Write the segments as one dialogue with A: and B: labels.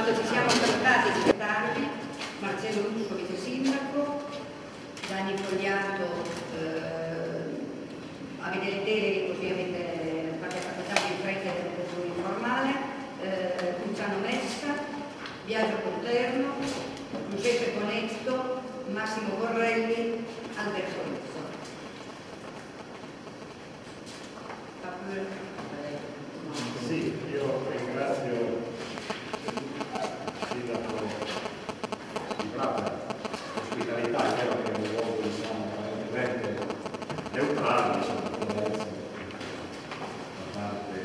A: quando ci siamo salutati di tardi, Marcello Russo, vice sindaco, Gianni Fogliato, avete le deleghe così facciamo in fretta del controllo informale, Luciano Messa, Biagio Conterno, Giuseppe Conetto, Massimo Borrelli, Alberto Rizzo.
B: Sì, io ringrazio il sindaco di Prato, l'ospitalità, è vero che è un luogo apparentemente neutrale, insomma, può essere da parte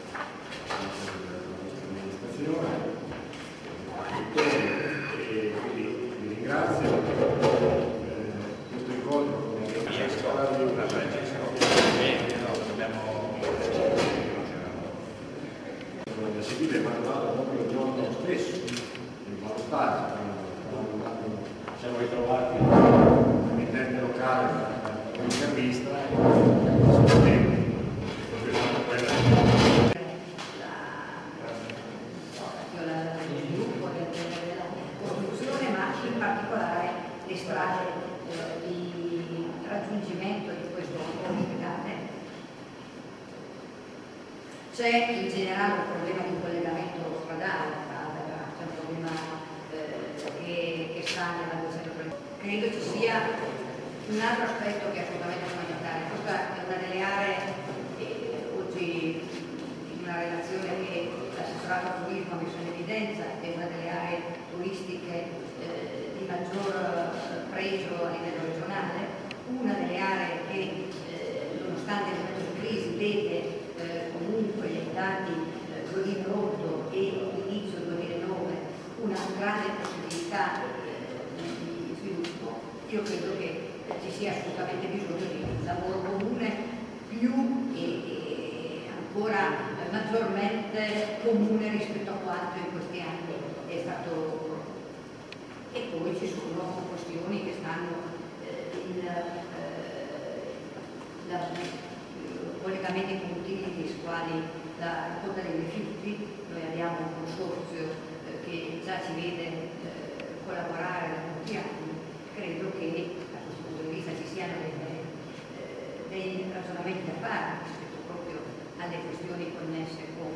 B: dell'amministrazione, e quindi vi ringrazio questo incontro come seguire mandato proprio il giorno stesso il valutaggio, quando siamo ritrovati all'intento locale un'intervista e
A: sviluppo della costruzione, ma in particolare le strade di raggiungimento di questo ospedale. C'è in generale un problema di collegamento stradale, c'è un problema che sta nella 230. Credo ci sia un altro aspetto che è assolutamente fondamentale. Questa è una delle aree, oggi in una relazione che l'assessorato turismo ha messo in evidenza, è una delle aree turistiche di maggior pregio a livello regionale, una delle aree che nonostante il momento di crisi vede comunque i dati 2008 e inizio 2009 una grande possibilità di sviluppo. Io credo che ci sia assolutamente bisogno di un lavoro comune più e ancora maggiormente comune rispetto a quanto in questi anni è stato prodotto. E poi ci sono questioni che stanno collegamenti condivisi, quali la quota dei rifiuti. Noi abbiamo un consorzio che già ci vede collaborare da molti anni. Credo che da questo punto di vista ci siano dei ragionamenti da fare rispetto proprio alle questioni connesse con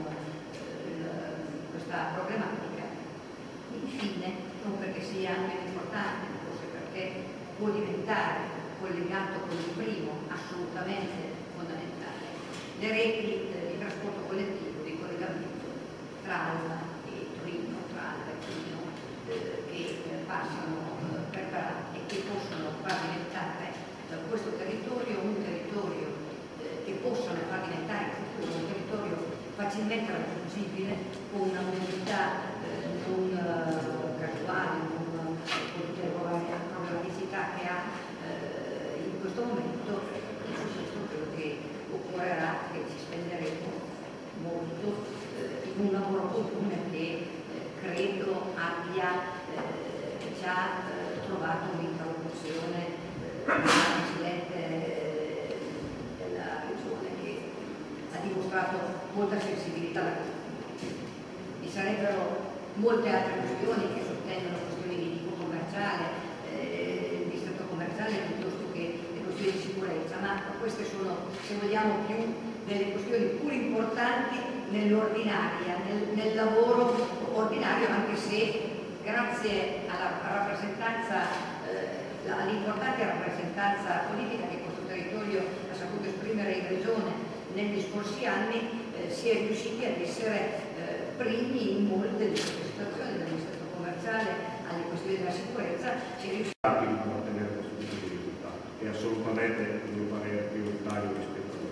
A: questa problematica. Infine, non perché sia meno importante, ma forse perché può diventare collegato con il primo, assolutamente fondamentale, le reti di trasporto collettivo, di collegamento tra Alba e Torino, tra Alba e Torino, che passano per Prato e che possono far diventare questo territorio un territorio che possono far diventare in futuro un territorio facilmente raggiungibile con una mobilità non casuale, non con tutte le problematicità che ha in questo momento. Credo che occorrerà che ci spenderemo molto in un lavoro comune che credo abbia già trovato un'interlocuzione con la Presidente della Regione, che ha dimostrato molta sensibilità da questo punto di vista. Vi sarebbero molte altre questioni che sottendono questioni di tipo commerciale, distretto commerciale, piuttosto che le questioni di sicurezza, ma queste sono, se vogliamo, più delle questioni pur importanti nell'ordinaria, nel lavoro ordinario, anche se grazie alla rappresentanza, all'importante rappresentanza politica che questo territorio ha saputo esprimere in Regione negli scorsi anni, si è riusciti ad essere primi in molte di queste situazioni, dal distretto commerciale alle questioni della sicurezza, si è riusciti
B: a ottenere questo tipo di risultato, che è assolutamente a mio parere prioritario rispetto a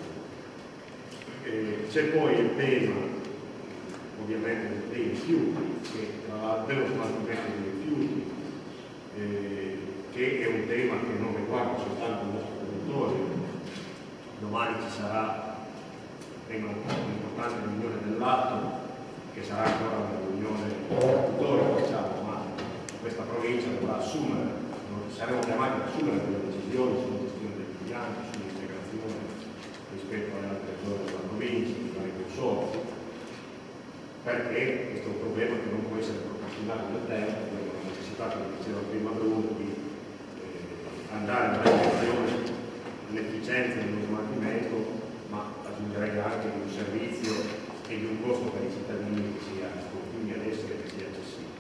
B: questo. C'è poi il tema, ovviamente, dei rifiuti, dello smaltimento dei rifiuti, che è un tema che non riguarda soltanto il nostro territorio. Domani ci sarà un'importante riunione dell'atto, che sarà ancora una riunione tutorica, diciamo, ma questa provincia dovrà assumere, saremo chiamati ad assumere delle decisioni sulla gestione degli impianti, sull'integrazione rispetto alle altre zone della provincia, ai consorzi, perché questo è un problema che non può essere continuare nel tempo, quindi la necessità, come diceva prima Bruno, di andare nella direzione dell'efficienza dello smaltimento, ma aggiungerei anche di un servizio e di un costo per i cittadini che sia continui ad essere, che sia accessibile.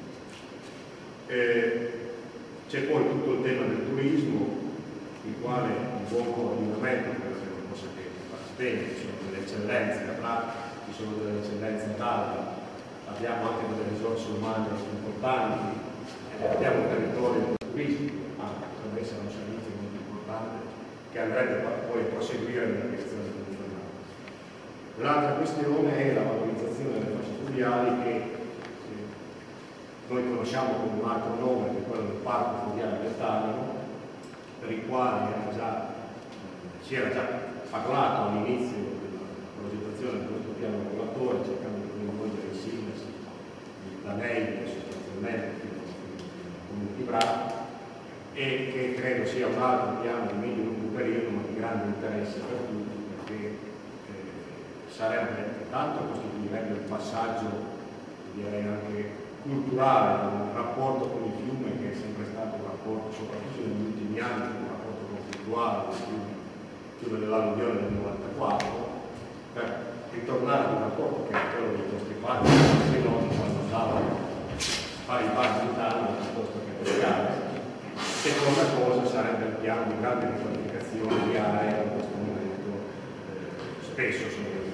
B: C'è poi tutto il tema del turismo, il quale un buon coordinamento credo che non possa che farsi bene. Ci sono delle eccellenze a Prato, ci sono delle eccellenze ad Alba, abbiamo anche delle risorse umane importanti, abbiamo un territorio turistico, ma potrebbe essere un servizio molto importante che andrebbe poi a proseguire nella direzione funzionale. L'altra questione è la valorizzazione delle fasce fluviali, che noi conosciamo con un altro nome, che è quello del Parco Fluviale del Taranto, per il quale si era già parlato all'inizio della progettazione del nostro piano regolatore, cercando di coinvolgere i sindaci, la NEI sostanzialmente, il Comune di Prato, e che credo sia un altro piano di medio-lungo periodo, ma di grande interesse per tutti, perché sarebbe tanto costituirebbe un passaggio, direi anche culturale, un rapporto con il fiume che è sempre stato un rapporto, soprattutto negli ultimi anni, un rapporto conflittuale del fiume dell'alluvione del 94, per ritornare ad un rapporto che è quello dei nostri padri, dei nostri nonni, quando andavano a fare i bagni in Italia piuttosto che pescare. Seconda cosa sarebbe il piano di grande riqualificazione di aree, in questo momento spesso sono